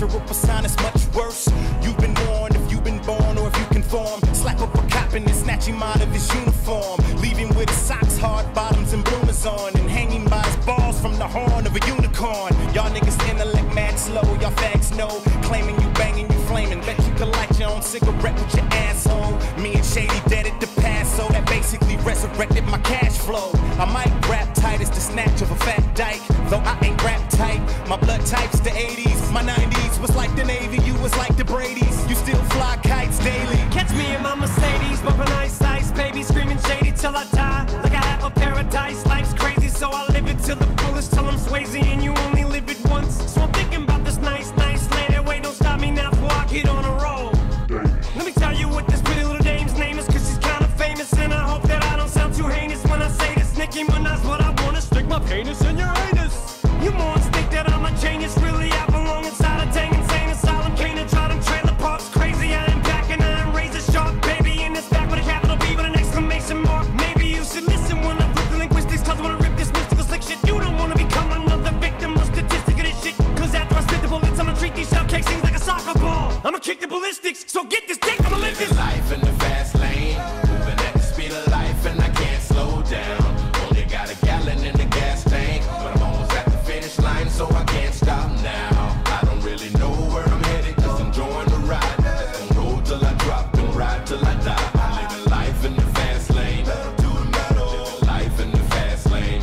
natural persona is much worse. You've been warned if you've been born or if you conform. Slap up a cop and snatch him out of his uniform, leave him with his socks, hard bottoms, and bloomers on, and hanging by his balls from the horn of a unicorn. Y'all niggas intellect mad slow, y'all fags know, claiming you banging, you flaming. Bet you could light your own cigarette with your asshole. Me and Shady dead at the Paso, that basically resurrected my cash flow. I might rap tight as the snatch of a fat dyke, though I ain't rap tight. My blood type's the 80s, my 90s was like the Navy, you was like the Brady's. You still fly kites daily. Catch me in my Mercedes, bumping ice, ice, baby, screaming shady till I die. Like I have a paradise, life's crazy, so I live it till the fullest, till I'm Swayze, and you only live it once. So I'm thinking about this nice, nice lady. Wait, don't stop me now before I get on a roll. Let me tell you what this pretty little dame's name is, cause she's kinda famous, and I hope that I don't sound too heinous when I say this. Nicki Minaj, what I wanna stick my penis in your anus. You morons think that I'm a genius, really I belong inside a dang insane asylum. Can't try them trailer parks crazy, I ain't packing, I ain't razor sharp, baby, in this back with a capital B with an exclamation mark. Maybe you should listen when I flip the linguistics, cause I wanna rip this mystical slick shit. You don't wanna become another victim or statistic of this shit, cause after I spit the bullets, I'ma treat these shell cake things like a soccer ball. I'ma kick the ballistics, so get this dick, I'ma live this life in the fast lane, moving at the speed of life and I can't slow down. Only got a gallon in the gas tank, but I'm almost at the finish line, so I can't stop now. I don't really know where I'm headed, just enjoying the ride. Just gonna roll till I drop and ride till I die. I'm living life in the fast lane, living life in the fast lane.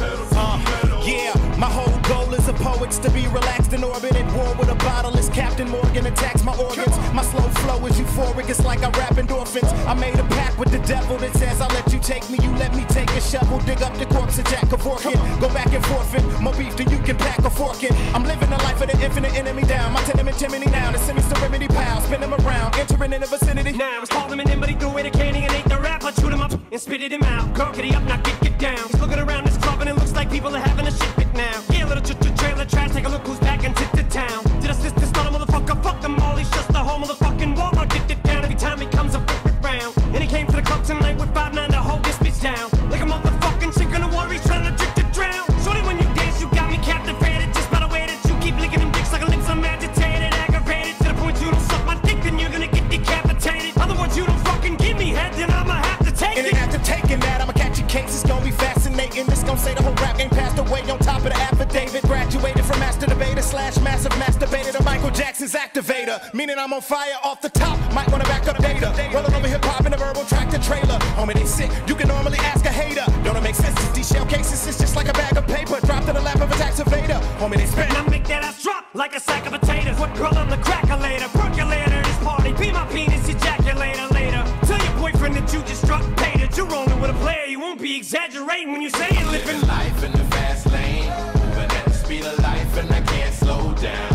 Yeah, my whole goal as a poet's to be relaxed in orbit at war with a bottle as Captain Morgan attacks my organs. My slow flow is euphoric, it's like I rap endorphins. I made a pact with the devil that says I'll let you take me, you let me take a shovel, dig up the corpse of Jack Kevorkian, go back and forfeit, more beef than you can pack a fork in. I'm living the life of the infinite enemy down, my tenement chimney now, the semi-serenity pal, spin him around, entering in the vicinity. Now it's called him in, but he threw away the candy and ate the rap. I chewed him up and spitted him out. Girl, get up, now get down. He's looking around this club and it looks like people are having a shit fit now. Yeah, little trailer trash, take a look who's back and tip to town. Did I assist this other motherfucker? Fuck them all, he's just the whole motherfucking Walmart. Get it down every time he comes up round. And he came to the club tonight with 5'9" to hold this bitch down. Like a motherfucking chick in the water, he's trying to drink to drown. Shorty, when you dance, you got me captivated. Just by the way that you keep licking them dicks like a lips, I'm agitated, aggravated. To the point you don't suck my dick, then you're gonna get decapitated. Otherwise, you don't fucking give me head, then I'ma have to take it. And after taking that, I'ma catch your case, it's gonna be fascinating. This gon' say the whole rap game passed away on top of the affidavit. Graduated from master debater / massive masturbator to Michael Jackson's activator. Meaning I'm on fire off the top, might wanna back up data. Rolling over hip-hop in a verbal tractor trailer. Homie, they sick, you can normally ask a hater. Don't it make sense? These shell cases, it's just like a bag of paper dropped in the lap of a tax evader. Homie, they spit. And I make that ass drop like a sack of potatoes. What girl, I'm the crackulator, percolator, this party. Be my penis ejaculator later. Tell your boyfriend that you just struck pay, that you're rolling with a player. You won't be exaggerating when you say you're living life in the fast lane, moving at the speed of life and I can't slow down.